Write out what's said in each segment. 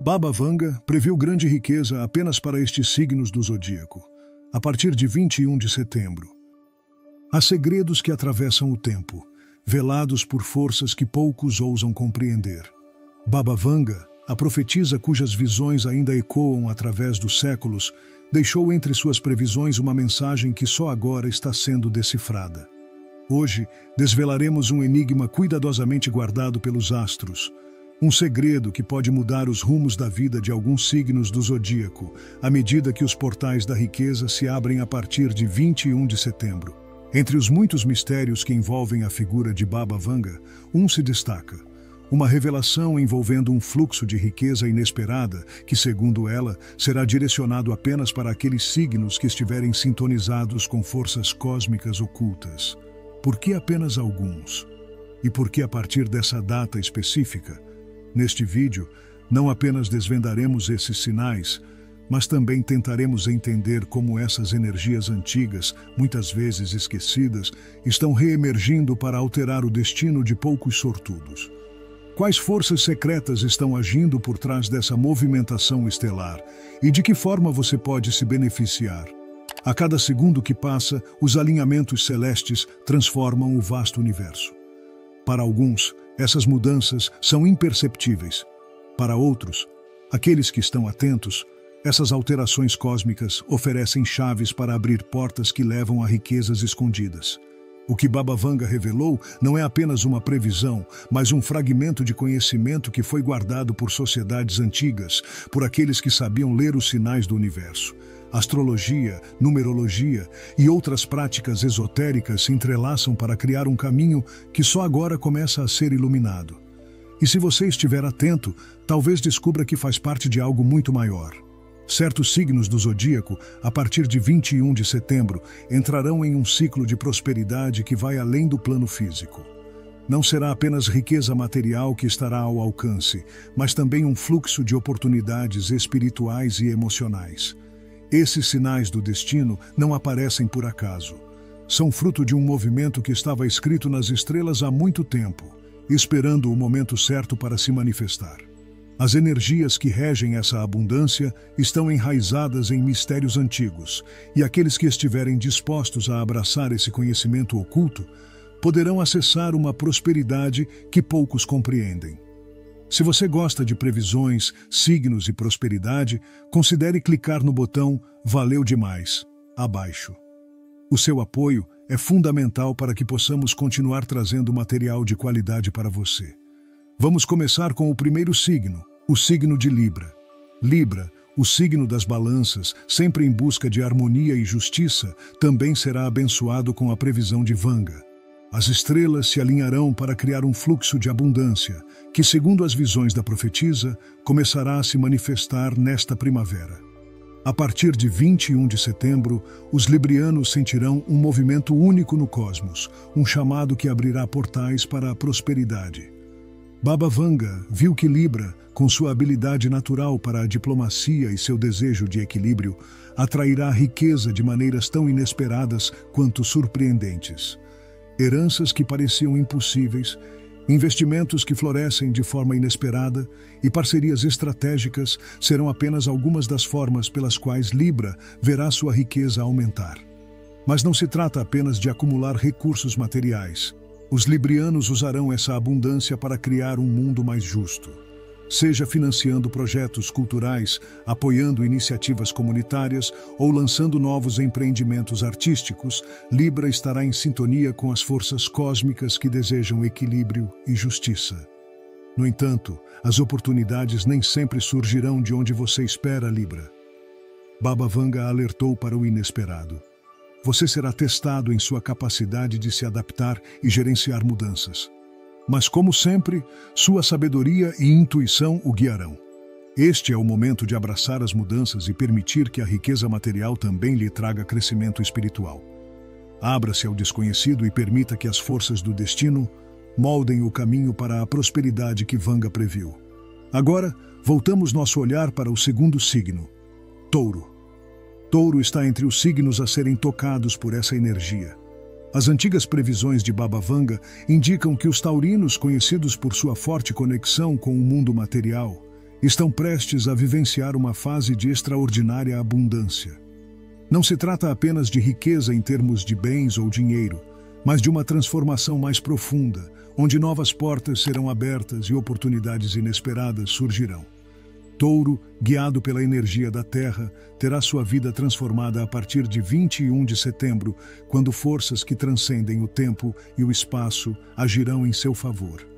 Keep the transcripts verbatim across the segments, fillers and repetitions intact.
Baba Vanga previu grande riqueza apenas para estes signos do zodíaco, a partir de vinte e um de setembro. Há segredos que atravessam o tempo, velados por forças que poucos ousam compreender. Baba Vanga, a profetisa cujas visões ainda ecoam através dos séculos, deixou entre suas previsões uma mensagem que só agora está sendo decifrada. Hoje, desvelaremos um enigma cuidadosamente guardado pelos astros, um segredo que pode mudar os rumos da vida de alguns signos do zodíaco, à medida que os portais da riqueza se abrem a partir de vinte e um de setembro. Entre os muitos mistérios que envolvem a figura de Baba Vanga, um se destaca: uma revelação envolvendo um fluxo de riqueza inesperada que, segundo ela, será direcionado apenas para aqueles signos que estiverem sintonizados com forças cósmicas ocultas. Por que apenas alguns? E por que a partir dessa data específica? Neste vídeo, não apenas desvendaremos esses sinais, mas também tentaremos entender como essas energias antigas, muitas vezes esquecidas, estão reemergindo para alterar o destino de poucos sortudos. Quais forças secretas estão agindo por trás dessa movimentação estelar e de que forma você pode se beneficiar? A cada segundo que passa, os alinhamentos celestes transformam o vasto universo. Para alguns, essas mudanças são imperceptíveis. Para outros, aqueles que estão atentos, essas alterações cósmicas oferecem chaves para abrir portas que levam a riquezas escondidas. O que Baba Vanga revelou não é apenas uma previsão, mas um fragmento de conhecimento que foi guardado por sociedades antigas, por aqueles que sabiam ler os sinais do universo. Astrologia, numerologia e outras práticas esotéricas se entrelaçam para criar um caminho que só agora começa a ser iluminado. E se você estiver atento, talvez descubra que faz parte de algo muito maior. Certos signos do zodíaco, a partir de vinte e um de setembro, entrarão em um ciclo de prosperidade que vai além do plano físico. Não será apenas riqueza material que estará ao alcance, mas também um fluxo de oportunidades espirituais e emocionais. Esses sinais do destino não aparecem por acaso. São fruto de um movimento que estava escrito nas estrelas há muito tempo, esperando o momento certo para se manifestar. As energias que regem essa abundância estão enraizadas em mistérios antigos, e aqueles que estiverem dispostos a abraçar esse conhecimento oculto poderão acessar uma prosperidade que poucos compreendem. Se você gosta de previsões, signos e prosperidade, considere clicar no botão "Valeu demais" abaixo. O seu apoio é fundamental para que possamos continuar trazendo material de qualidade para você. Vamos começar com o primeiro signo, o signo de Libra. Libra, o signo das balanças, sempre em busca de harmonia e justiça, também será abençoado com a previsão de Vanga. As estrelas se alinharão para criar um fluxo de abundância, que, segundo as visões da profetisa, começará a se manifestar nesta primavera. A partir de vinte e um de setembro, os librianos sentirão um movimento único no cosmos, um chamado que abrirá portais para a prosperidade. Baba Vanga viu que Libra, com sua habilidade natural para a diplomacia e seu desejo de equilíbrio, atrairá riqueza de maneiras tão inesperadas quanto surpreendentes. Heranças que pareciam impossíveis, investimentos que florescem de forma inesperada e parcerias estratégicas serão apenas algumas das formas pelas quais Libra verá sua riqueza aumentar. Mas não se trata apenas de acumular recursos materiais. Os librianos usarão essa abundância para criar um mundo mais justo. Seja financiando projetos culturais, apoiando iniciativas comunitárias ou lançando novos empreendimentos artísticos, Libra estará em sintonia com as forças cósmicas que desejam equilíbrio e justiça. No entanto, as oportunidades nem sempre surgirão de onde você espera, Libra. Baba Vanga alertou para o inesperado. Você será testado em sua capacidade de se adaptar e gerenciar mudanças. Mas, como sempre, sua sabedoria e intuição o guiarão. Este é o momento de abraçar as mudanças e permitir que a riqueza material também lhe traga crescimento espiritual. Abra-se ao desconhecido e permita que as forças do destino moldem o caminho para a prosperidade que Vanga previu. Agora, voltamos nosso olhar para o segundo signo, Touro. Touro está entre os signos a serem tocados por essa energia. As antigas previsões de Baba Vanga indicam que os taurinos, conhecidos por sua forte conexão com o mundo material, estão prestes a vivenciar uma fase de extraordinária abundância. Não se trata apenas de riqueza em termos de bens ou dinheiro, mas de uma transformação mais profunda, onde novas portas serão abertas e oportunidades inesperadas surgirão. Touro, guiado pela energia da Terra, terá sua vida transformada a partir de vinte e um de setembro, quando forças que transcendem o tempo e o espaço agirão em seu favor.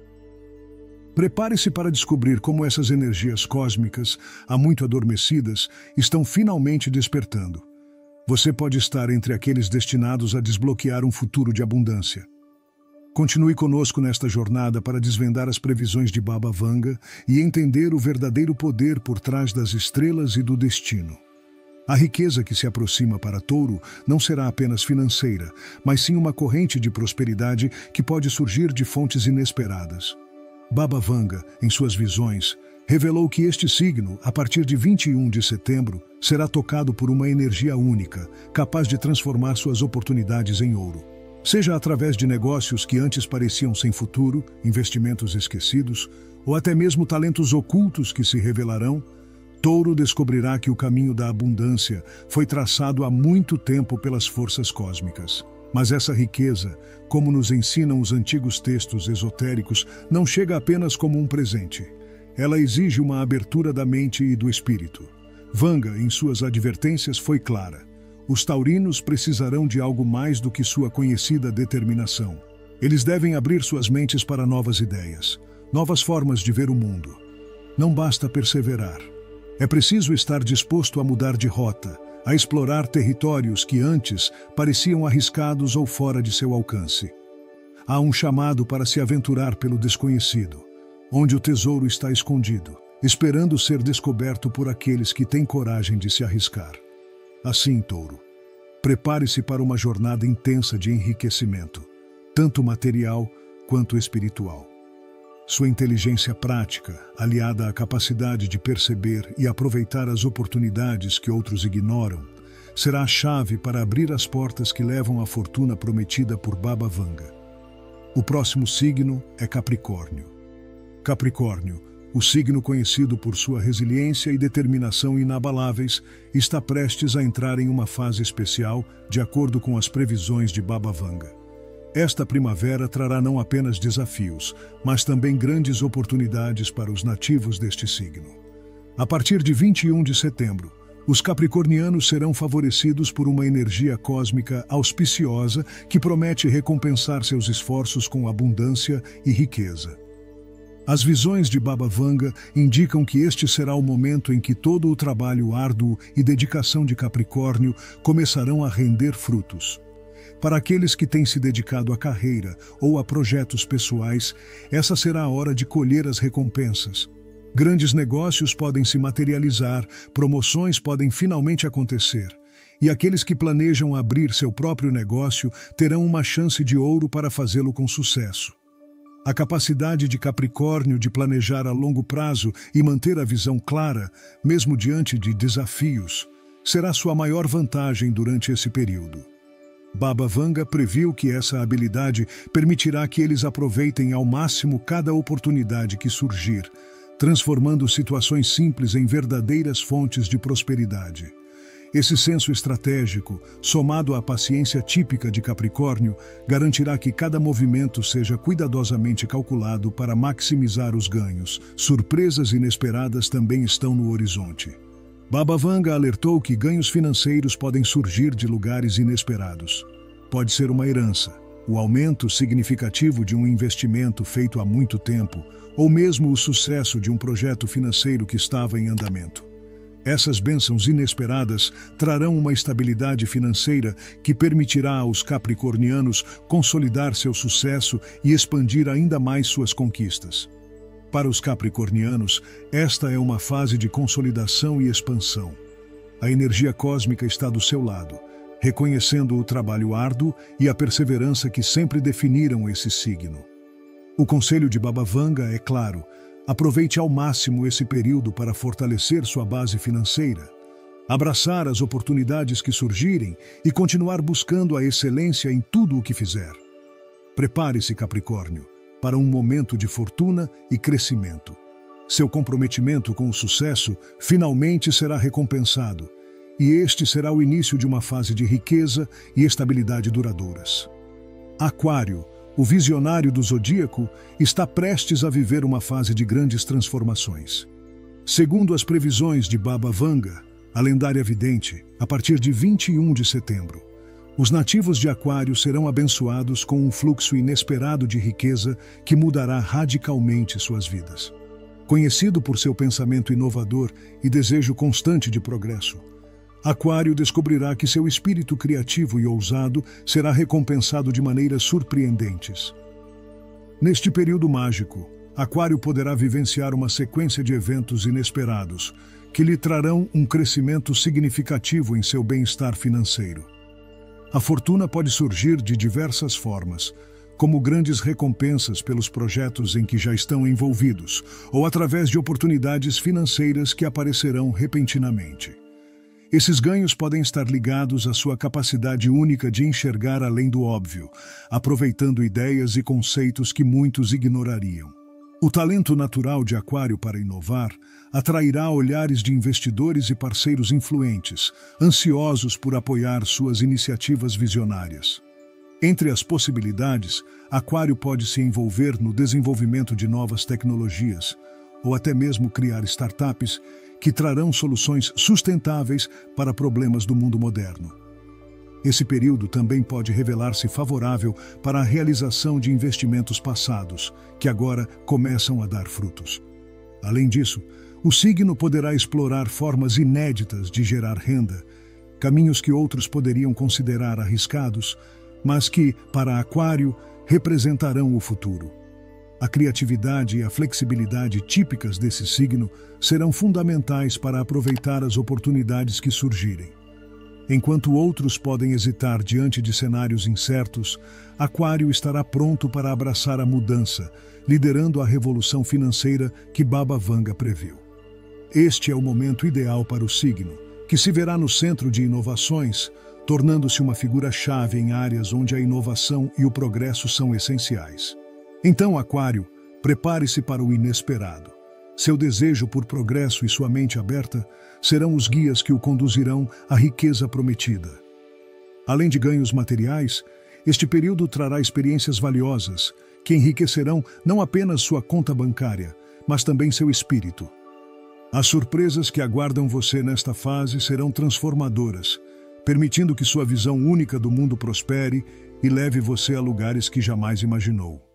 Prepare-se para descobrir como essas energias cósmicas, há muito adormecidas, estão finalmente despertando. Você pode estar entre aqueles destinados a desbloquear um futuro de abundância. Continue conosco nesta jornada para desvendar as previsões de Baba Vanga e entender o verdadeiro poder por trás das estrelas e do destino. A riqueza que se aproxima para Touro não será apenas financeira, mas sim uma corrente de prosperidade que pode surgir de fontes inesperadas. Baba Vanga, em suas visões, revelou que este signo, a partir de vinte e um de setembro, será tocado por uma energia única, capaz de transformar suas oportunidades em ouro. Seja através de negócios que antes pareciam sem futuro, investimentos esquecidos, ou até mesmo talentos ocultos que se revelarão, Touro descobrirá que o caminho da abundância foi traçado há muito tempo pelas forças cósmicas. Mas essa riqueza, como nos ensinam os antigos textos esotéricos, não chega apenas como um presente. Ela exige uma abertura da mente e do espírito. Vanga, em suas advertências, foi clara. Os taurinos precisarão de algo mais do que sua conhecida determinação. Eles devem abrir suas mentes para novas ideias, novas formas de ver o mundo. Não basta perseverar. É preciso estar disposto a mudar de rota, a explorar territórios que antes pareciam arriscados ou fora de seu alcance. Há um chamado para se aventurar pelo desconhecido, onde o tesouro está escondido, esperando ser descoberto por aqueles que têm coragem de se arriscar. Assim, Touro, prepare-se para uma jornada intensa de enriquecimento, tanto material quanto espiritual. Sua inteligência prática, aliada à capacidade de perceber e aproveitar as oportunidades que outros ignoram, será a chave para abrir as portas que levam à fortuna prometida por Baba Vanga. O próximo signo é Capricórnio. Capricórnio, o signo conhecido por sua resiliência e determinação inabaláveis, está prestes a entrar em uma fase especial, de acordo com as previsões de Baba Vanga. Esta primavera trará não apenas desafios, mas também grandes oportunidades para os nativos deste signo. A partir de vinte e um de setembro, os capricornianos serão favorecidos por uma energia cósmica auspiciosa que promete recompensar seus esforços com abundância e riqueza. As visões de Baba Vanga indicam que este será o momento em que todo o trabalho árduo e dedicação de Capricórnio começarão a render frutos. Para aqueles que têm se dedicado à carreira ou a projetos pessoais, essa será a hora de colher as recompensas. Grandes negócios podem se materializar, promoções podem finalmente acontecer. E aqueles que planejam abrir seu próprio negócio terão uma chance de ouro para fazê-lo com sucesso. A capacidade de Capricórnio de planejar a longo prazo e manter a visão clara, mesmo diante de desafios, será sua maior vantagem durante esse período. Baba Vanga previu que essa habilidade permitirá que eles aproveitem ao máximo cada oportunidade que surgir, transformando situações simples em verdadeiras fontes de prosperidade. Esse senso estratégico, somado à paciência típica de Capricórnio, garantirá que cada movimento seja cuidadosamente calculado para maximizar os ganhos. Surpresas inesperadas também estão no horizonte. Baba Vanga alertou que ganhos financeiros podem surgir de lugares inesperados. Pode ser uma herança, o aumento significativo de um investimento feito há muito tempo, ou mesmo o sucesso de um projeto financeiro que estava em andamento. Essas bênçãos inesperadas trarão uma estabilidade financeira que permitirá aos capricornianos consolidar seu sucesso e expandir ainda mais suas conquistas. Para os capricornianos, esta é uma fase de consolidação e expansão. A energia cósmica está do seu lado, reconhecendo o trabalho árduo e a perseverança que sempre definiram esse signo. O conselho de Baba Vanga é claro: aproveite ao máximo esse período para fortalecer sua base financeira, abraçar as oportunidades que surgirem e continuar buscando a excelência em tudo o que fizer. Prepare-se, Capricórnio, para um momento de fortuna e crescimento. Seu comprometimento com o sucesso finalmente será recompensado, e este será o início de uma fase de riqueza e estabilidade duradouras. Aquário, o visionário do zodíaco, está prestes a viver uma fase de grandes transformações. Segundo as previsões de Baba Vanga, a lendária vidente, a partir de vinte e um de setembro, os nativos de Aquário serão abençoados com um fluxo inesperado de riqueza que mudará radicalmente suas vidas. Conhecido por seu pensamento inovador e desejo constante de progresso, Aquário descobrirá que seu espírito criativo e ousado será recompensado de maneiras surpreendentes. Neste período mágico, Aquário poderá vivenciar uma sequência de eventos inesperados que lhe trarão um crescimento significativo em seu bem-estar financeiro. A fortuna pode surgir de diversas formas, como grandes recompensas pelos projetos em que já estão envolvidos, ou através de oportunidades financeiras que aparecerão repentinamente. Esses ganhos podem estar ligados à sua capacidade única de enxergar além do óbvio, aproveitando ideias e conceitos que muitos ignorariam. O talento natural de Aquário para inovar atrairá olhares de investidores e parceiros influentes, ansiosos por apoiar suas iniciativas visionárias. Entre as possibilidades, Aquário pode se envolver no desenvolvimento de novas tecnologias, ou até mesmo criar startups que trarão soluções sustentáveis para problemas do mundo moderno. Esse período também pode revelar-se favorável para a realização de investimentos passados, que agora começam a dar frutos. Além disso, o signo poderá explorar formas inéditas de gerar renda, caminhos que outros poderiam considerar arriscados, mas que, para Aquário, representarão o futuro. A criatividade e a flexibilidade típicas desse signo serão fundamentais para aproveitar as oportunidades que surgirem. Enquanto outros podem hesitar diante de cenários incertos, Aquário estará pronto para abraçar a mudança, liderando a revolução financeira que Baba Vanga previu. Este é o momento ideal para o signo, que se verá no centro de inovações, tornando-se uma figura-chave em áreas onde a inovação e o progresso são essenciais. Então, Aquário, prepare-se para o inesperado. Seu desejo por progresso e sua mente aberta serão os guias que o conduzirão à riqueza prometida. Além de ganhos materiais, este período trará experiências valiosas que enriquecerão não apenas sua conta bancária, mas também seu espírito. As surpresas que aguardam você nesta fase serão transformadoras, permitindo que sua visão única do mundo prospere e leve você a lugares que jamais imaginou.